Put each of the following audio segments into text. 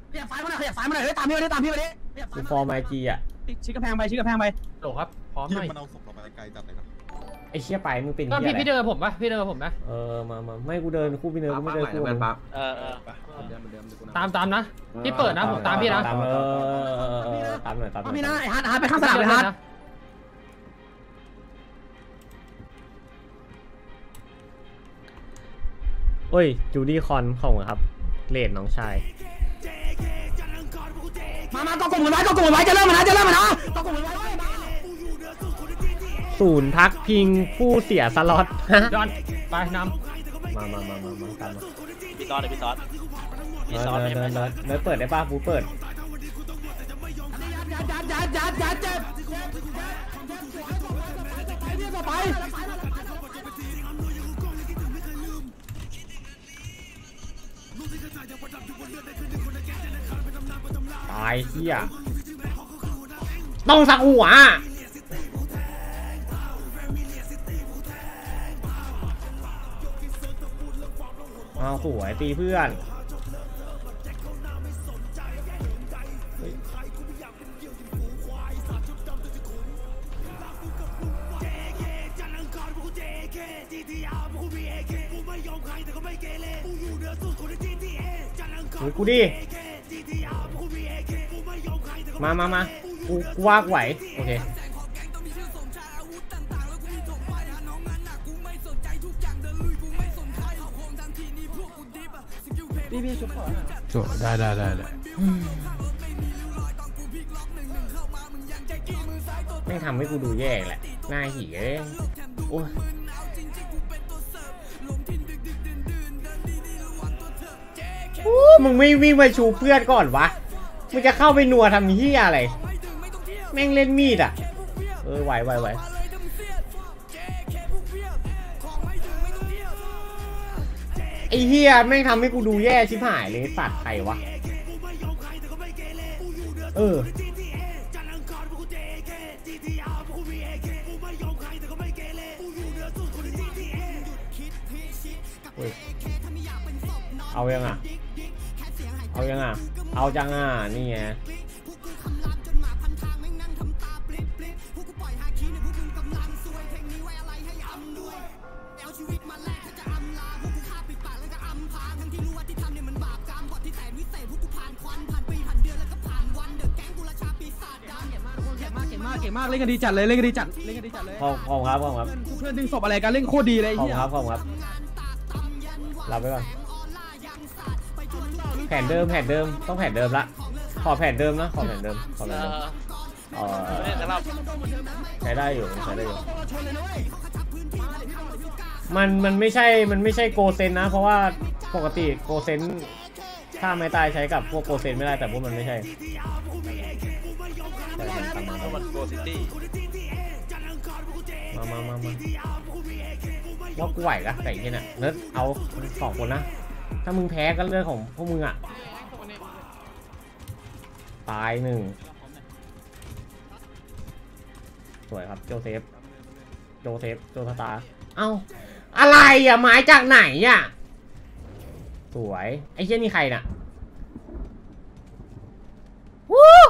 ขยับซ้ายมาหน่อยขยับซ้ายมาหน่อยเฮ้ยตามพี่มาดิตามพี่มาดิกูฟอร์มไอจีอ่ะชี้กระแพงไปชี้กระแพงไปโหลครับพร้อมหน่อยมันเอาศพเราไปไกลจัดเลยครับไอเชี่ยไปมึงเป็นก็เหี้ยอะไรพี่เดินผมปะพี่เดินผมนะมาไม่กูเดินคู่พี่เนิร์กูไม่เดินคู่ตามนะพี่เปิดนะผมตามพี่นะตามตามหน่อยตามพี่นะไอ้ฮาร์ดไปข้างสนามเลยฮาร์ดโอ้ยจูดี้คอนของครับเลดน้องชายมาก็กลุ่มไว้ก็กลุ่มไว้จะเริ่มนะก็กลุ่มไว้ศูนย์พักพิงผู้เสียสล็อตดอนไปนำมาตามพี่ซอสเลยพี่ซอสเนื้อเปิดได้ป่ะบูเปิดยัดเจ็บไปตายเหี้ยต้องสักหัวเอาสวยตีเพื่อนกูดิมากูวากไหวโอเคพี่ชุบก่อนได้ไม่ทำให้กูดูแย่แหละหน้าหี่เอ้ยโอ้ยมึงไม่วิ่งมาชูเพื่อนก่อนวะมึงจะเข้าไปนัวทำเหี้ยอะไรแม่งเล่นมีดอ่ะไหวไอ้เหี้ยแม่งทำให้กูดูแย่ชิบหายเลยสัตว์ใครวะเอายังอ่ะเอาจังอ่ะนี่ไงเก่งมากเล่นกันดีจัดเลยเล่นกันดีจัดเลยขอบครับเพื่อนดึงศพอะไรกันเล่นโคตรดีเลยขอบครับรับไปก่อนแผนเดิมต้องแผนเดิมละขอแผนเดิมนะขอแผนเดิมใช้ได้อยู่มันไม่ใช่โกเซนนะเพราะว่าปกติโกเซนถ้าไม่ตายใช้กับพวกโกเซนไม่ได้แต่พวกมันไม่ใช่โกซิตี้มาว่ากูไหวละไก่เนี่ยเนิร์ดเอา2 คนนะถ้ามึงแพ้ก็เรื่องของพวกมึงอ่ะตาย1สวยครับโจเซฟโจสตาร์เอ้าอะไรอ่ะไม้จากไหนอ่ะสวยไอ้เชี่ยนี่ใครน่ะวู้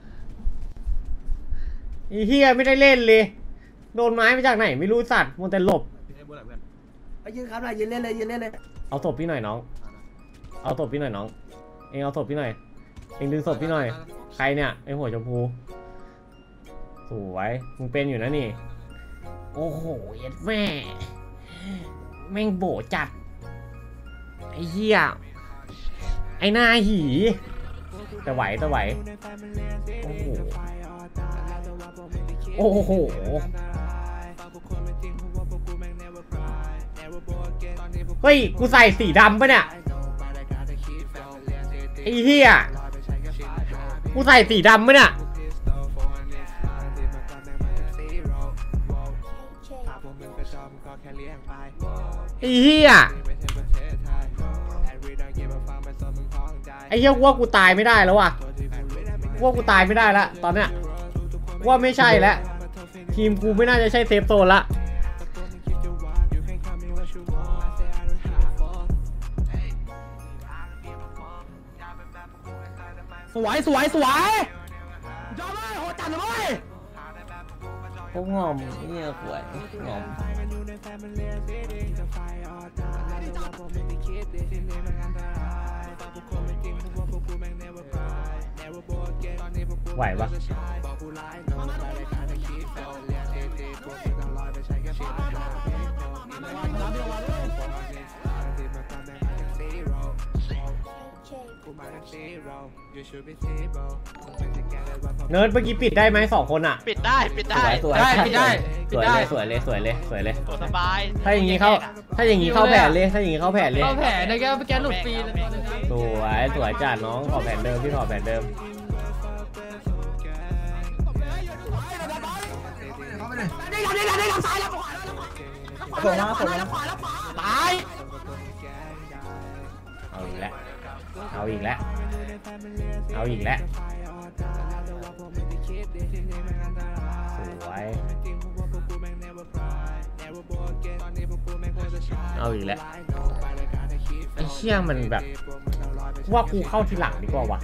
ไอ้เฮียไม่ได้เล่นเลยโดนไม้มาจากไหนไม่รู้สัตว์มันแต่หลบยืนครับยืนเล่นเลยเอาศพพี่หน่อยน้องเองเอาศพพี่หน่อยเองดึงศพพี่หน่อยใครเนี่ยไอหัวชมพูสวยมึงเป็นอยู่นะนี่โอ้โหยัดแม่งโบจัดไอ้เหี้ยไอ้หน้าหีแต่ไหวโอ้โหเฮ้ยกูใส่สีดำปะเนี่ยไอ้เหี้ยกูใส่สีดำปะเนี่ยไอ้เหี้ยว่ากูตายไม่ได้แล้วว่ะว่ากูตายไม่ได้แล้วตอนเนี้ยว่าไม่ใช่แล้วทีมกูไม่น่าจะใช่เซฟโซนละสวยสวยสวยยอดเลยโหจัดเลยพวกงอมเนี่ยสวยงอมไหวปะเนิร์ดเมื่อกี้ปิดได้ไหม2 คนอ่ะปิดได้ปิดได้สวยปิดได้สวยเลยสวยเลยสวยเลยสวยเลยตัวสบายถ้าอย่างนี้เข้าแผนเลยถ้าอย่างนี้เข้าแผนเลยเข้าแผลนะแกหลุดฟรีเลยสวยจัดน้องขอแผนเดิมพี่ขอแผนเดิมส่งมาตายเอาอีกแล้วเอาอีกแล้วเอาอีกแล้วสวยเอาอีกแล้วไอ้เชี่ยมันแบบว่ากูเข้าทีหลังดีกว่าวะ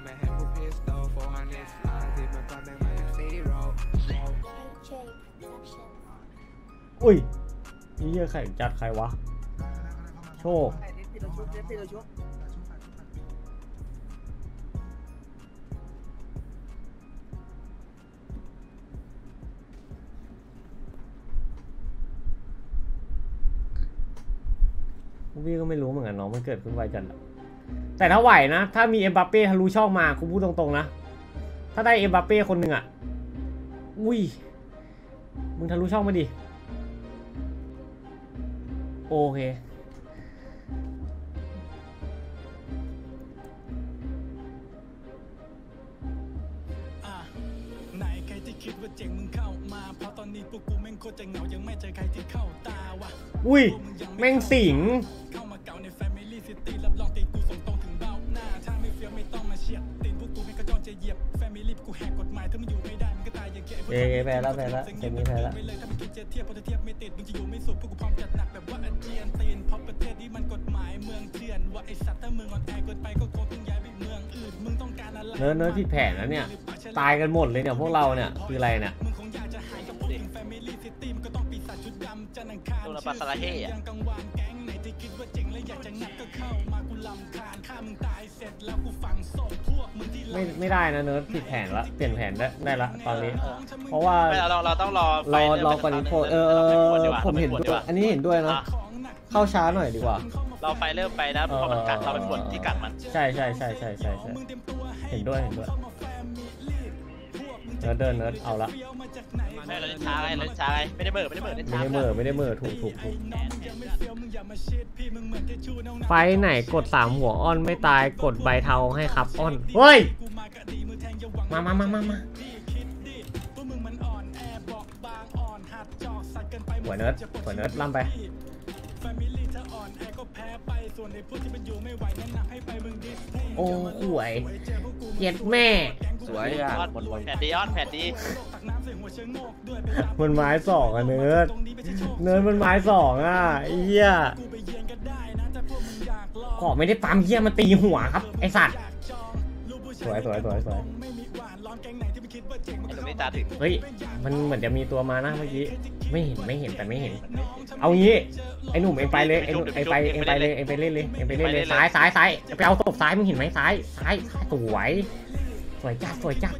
อุ้ยนี่เหี้ยใครจัดใครวะโชคพี่ก็ไม่รู้เหมือนกันน้องมันเกิดขึ้นไวจัดแต่ถ้าไหวนะถ้ามีเอ็มบัปเป้ทะลุช่องมากูพูดตรงๆนะถ้าได้เอ็มบัปเป้คนหนึ่งอ่ะอุ้ยมึงทะลุช่องมาดิโอเคไหนใครที่คิดว่าเจ๋งมึงเข้ามาเพราะตอนนี้พวกกูแม่งโคตรจะเหงายังไม่เจอใครที่เข้าตาวะอุ้ยแม่งสิงเข้ามาเก่าใน Family City รับรองตีกูส่งตรงถึงเบ้าหน้าถ้าไม่เฟี้ยวไม่ต้องมาเชียร์ตีนพวกกูแม่งก็จ้องจะเหยียบ Family กูแหกกฎหมายถ้ามึงอยู่ไม่ได้มึงก็ตายอย่างเก๋แพ้แล้วเกมนี้แพ้แล้วไม่เลยถ้ามึงคิดจะเทียบพอจะเทียบไม่ติดมึงจะอยู่ไม่สุดพวกกูพร้อมจัดหนักแบบว่าอาเจียนตีนเพราะประเทศนี้มันกฎหมายเมืองเถื่อนว่าไอสัตว์ถ้ามึงอ่อนแอเกินไปก็คงต้องย้ายไปเมืองอื่นมึงต้องการอะไรเนิร์ดผิดแผนแล้วเนี่ยตายกันหมดเลยเนี่ยพวกเราเนี่ยคืออะไรเนี่ยตัวปลาสลาเฮ่อะไม่ได้นะเนิร์ดผิดแผนละเปลี่ยนแผนได้ละตอนนี้เพราะว่าเราต้องรอก่อนนี้ผมเห็นด้วยอันนี้เห็นด้วยนะเข้าช้าหน่อยดีกว่าเราไฟเริ่มไปนะเพราะมันกัดเราเป็นผลที่กัดมันใช่เห็นด้วยเนิร์ดเอาละไม่เราเล่นช้าไงไม่ได้เมื่อถูกไฟไหนกด3หัวอ้อนไม่ตายกดใบเทาให้ครับอ้อนเฮ้ยมาหัวเนิร์ดล่ำไปโอ้หวยเย็ดแม่สวยอ่ะแผ่นดีออนแผ่นดีมันไม้2อ่ะเนิร์ดมันไม้2อ่ะไอ้เหี้ยขอไม่ได้ปั๊มเหี้ยมันตีหัวครับไอ้สัตว์สวยเฮ้ยมันเหมือนจะมีตัวมานะเมื่อกี้ไม่เห็นแต่ไม่เห็นเอางี้ไอ้หนุ่มเองไปเลยเองไปเล่นเลยซ้ายไปเอาตบซ้ายมึงเห็นไหมซ้ายสวยจัด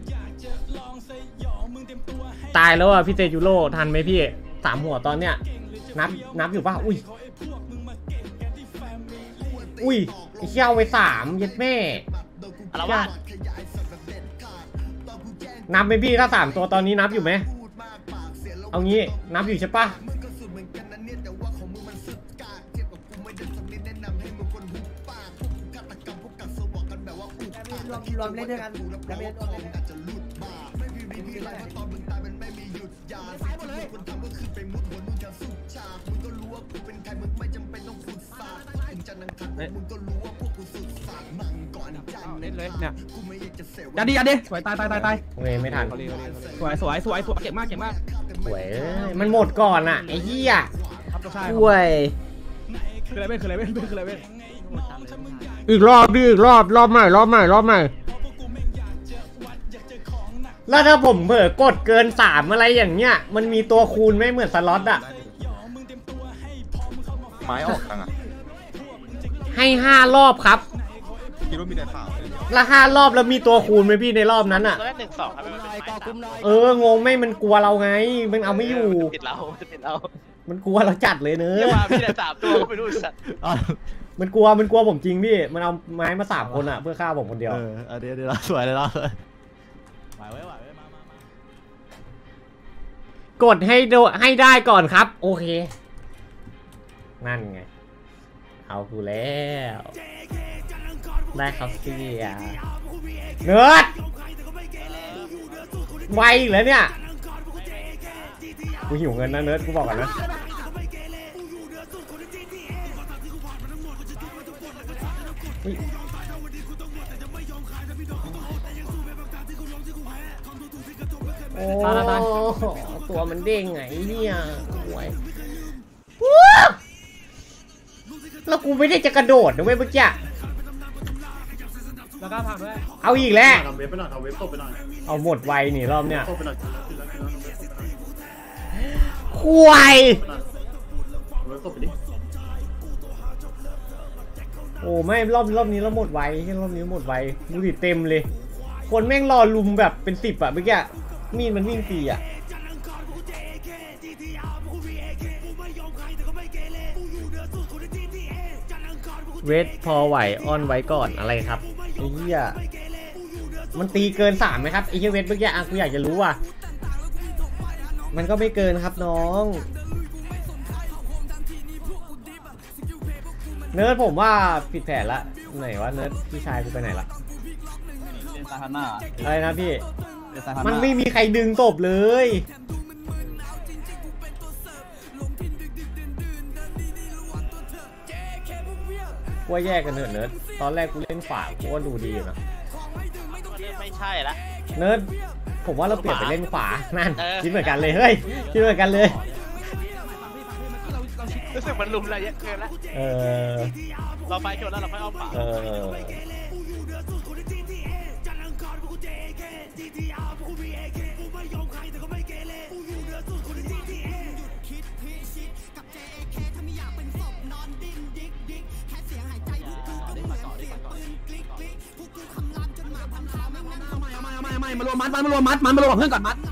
ตายแล้วอ่ะพี่เตยูโร่ทันไหมพี่3หัวตอนเนี้ยนับอยู่ป่ะอุ้ยไอ้เชี่ยวไป3ยัดแม่อะไรวะนับไหมพี่ถ้า3ตัวตอนนี้นับอยู่ไหมเอางี้นับอยู่ใช่ปะรวมเล่นด้วยกันแล้วไม่ต้องเล่นเลยเนี่ยยัดดิสวยตายไม่ทันสวยเก่งมากสวยมันหมดก่อนอ่ะไอ้เหี้ยสวยคืออะไรเป็นอีกรอบใหม่แล้วถ้าผมเผลอกดเกิน3อะไรอย่างเงี้ยมันมีตัวคูณไหมเหมือนสล็อตอะไม้ออกตังอ่ะให้5 รอบครับคิดว่ามีแต่ข่าวเลยแล้ว5 รอบแล้วมีตัวคูณไหมพี่ในรอบนั้นอะตอนแรก1-2ครับมันเป็นไม้3 งงไม่มันกลัวเราไงมันเอาไม่อยู่ติดเรามันกลัวเราจัดเลยเนอะเรียกว่าพี่แต่3 ตัวก็ไม่รู้สัตว์มันกลัวผมจริงพี่มันเอาไม้มา3 คนอะเพื่อฆ่าผมคนเดียวเดี๋ยวเราสวยเลยเรากดให้ได้ก่อนครับโอเคนั่นไงเอากูแล้วได้ครับเสียเนิร์ดไวอีกแล้วเนี่ยกูหิวเงินนะเนิร์ดกูบอกก่อนนะโอ้ตัวมันเด้งไงเนี่ยโวยแล้วกูไม่ได้จะกระโดดนะเว้ยเมื่อกี้แล้วก็ผักด้วยเอาอีกแล้วทำเว็บไปหน่อยทำเว็บตบไปหน่อยเอาหมดไวนี่รอบเนี้ยตบไปหน่อยควายเว็บตบไปดิโอ้ไม่รอบนี้เราหมดไวแค่รอบนี้หมดไวดูดิเต็มเลยคนแม่งรอลุมแบบเป็น10อะเมื่อกี้มีดมันวิ่งฟรีอะเวทพอไหวออนไว้ก่อนอะไรครับไอ้เหี้ยมันตีเกิน3ไหมครับไอ้เหี้ยเวทเมื่อกี้อ่ะกูอยากจะรู้ว่ะมันก็ไม่เกินครับน้องเนิร์ดผมว่าผิดแผนละไหนวะเนิร์ดพี่ชายกูไปไหนละอะไรนะพี่มันไม่มีใครดึงศพเลยว่าแยกกันเถอะเนิร์ดตอนแรกกูเล่นขวากูว่าดูดีอยู่นะไม่ใช่ละเนิร์ดผมว่าเราเปลี่ยนไปเล่นขวานั่นคิดเหมือนกันเลยเฮ้ยคิดเหมือนกันเลยรู้สึกมันลุมอะไรเยอะเกินละเราไฟชนแล้วเราค่อยเอาป่าไม่มารวมมัดเพื่อนก่อนมัดมาทุกคนมา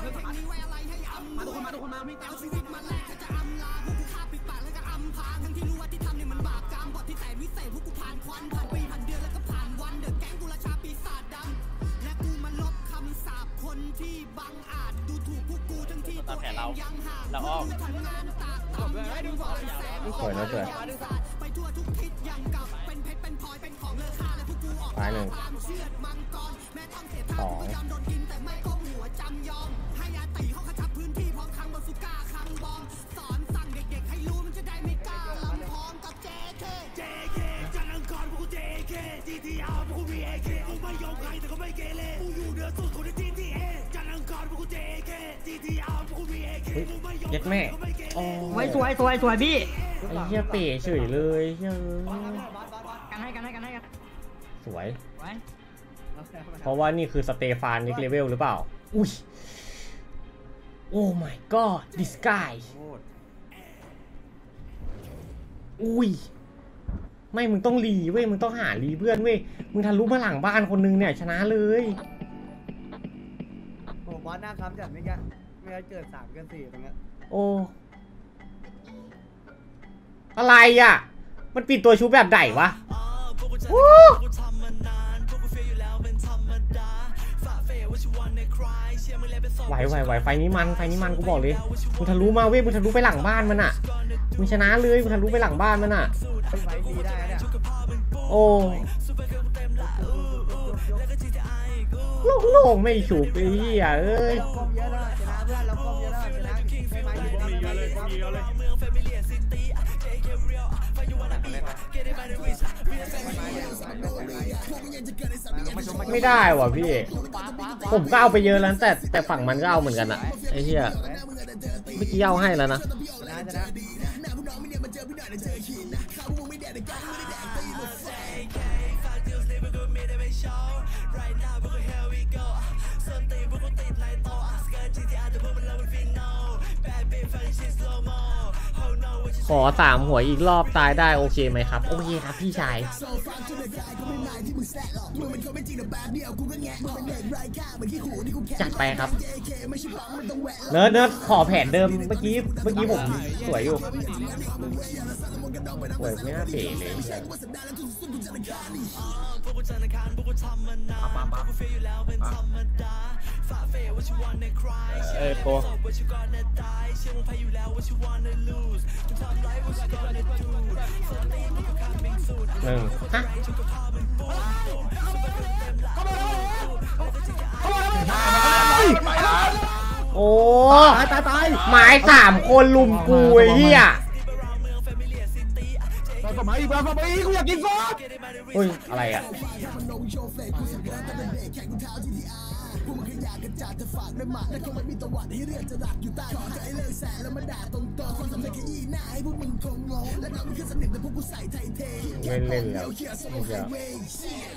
วิ่งตามชีวิตมาแลกจะอำลาพวกกูฆ่าปิดปากแล้วก็อำพางทั้งที่รู้ว่าที่ทำเนี่ยมันบาปกรรมบทที่แสนวิเศษพวกกูผ่านควันผ่านปีผ่านเดือนแล้วก็ผ่านวันเดือดแก๊งกูราชาปีศาจดำและกูมาลบคำสาปคนที่บังอาจดูถูกพวกกูทั้งที่ตัวเองยังห่างเราอ้อมทำงานตากตำให้ดูสอนแสงสวยนะสวยไปทั่วทุกทิศยังกับเป็นเพชรเป็นพลอยเป็นของเลอค่าและพวกกูออกตายหนึ่งความเชื่อมังกรแม้ต้องเสียท่าก็ยอมโดนกินแต่ไม่ก้มหัวจำยอมให้อาตีเขากระชับพื้นที่พร้อมคังบาสุก้าคังบอมสอนสั่งเด็กๆให้รู้มันจะได้ไม่กล้าลำพองกับ JK จันทร์อังคารพวกกู JK GTR พวกกู BAK กูไม่ยอมใครแต่ก็ไม่เกเรกูอยู่เหนือสุดคนใน GTA จันทร์อังคารพวกกู JK GTR พวกกู BAK กูไม่ยอมเย็ดแม่โอ้ไว้สวยพี่ไอ้เหี้ยเป๋เฉยเลยเฮ้ยกันให้กันสวยไว้เพราะว่านี่คือสเตฟานนิกเลเวลหรือเปล่าอุ้ยโอ้ my god this guy อุ้ยไม่มึงต้องรีเว้ยมึงต้องหารีเพื่อนเว้ยมึงทะลุมาหลังบ้านคนนึงเนี่ยชนะเลยผมว่าหน้าครับจัดไม่แกไม่ได้เกิด3เกิน4ตรงเนี้ยโอ้อะไรอ่ะมันปิดตัวชุบแบบไหนวะไหวไฟนี้มันกูบอกเลยมึงทะลุมาเว้ยมึงทะลุไปหลังบ้านมันอ่ะมึงชนะเลยมึงทะลุไปหลังบ้านมันอ่ะไฟดีได้เนี่ยโอ้โล่งไม่ฉุบไอ้เหี้ยเอ้ยคอมเยอะแล้วชนะเพื่อนแล้วคอมเยอะแล้วชนะไม่ไหวเลยไม่ได้ว่ะพี่ผมก็เอาไปเยอะแล้วแต่ฝั่งมันก็เอาเหมือนกันอ่ะไอ้เหี้ยเมื่อกี้เอาให้แล้วนะ Right now, but here we go. Something we go. ขอ3 หัวอีกรอบตายได้โอเคไหมครับโอเคครับพี่ชายจัดไปครับเนิร์ดขอแผนเดิมเมื่อกี้ผมสวยอยู่สวยไม่น่าเป๋เลยโป 1ฮะโอ้ตายหมาย3 คนลุมกูไอ้เหี้ยต่อมาอีกต่อมาอีกกูอยากกินฟอสอุ้ยอะไรอ่ะเล่นแล้ว